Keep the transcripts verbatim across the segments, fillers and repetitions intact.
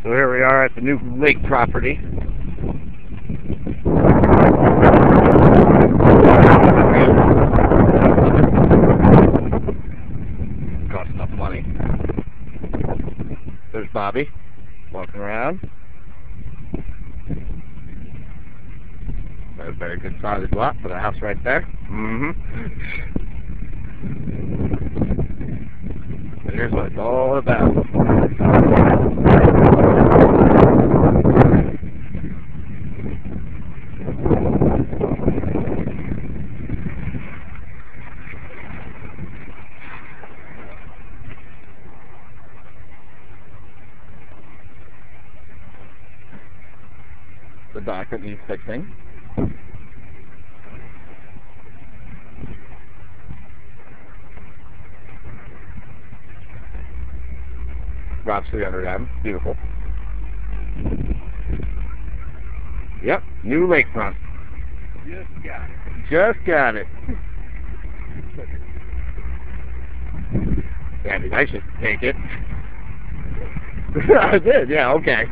So here we are at the new lake property. Cost enough money. There's Bobby walking around. Got a very good sized lot for the house right there. Mm-hmm. And here's what it's all about. The dock that needs fixing. Rob's three hundred M. Beautiful. Yep, new lakefront. Just got it. Just got it. Yeah, it'd be nice to take it. I did, yeah, okay.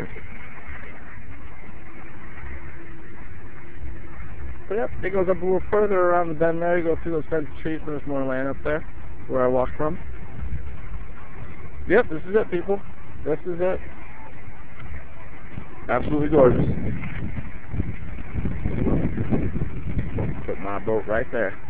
But yep, it goes up a little further around the bend there. You go through those fenced trees, and there's more land up there where I walked from. Yep, this is it, people. This is it. Absolutely gorgeous. Put my boat right there.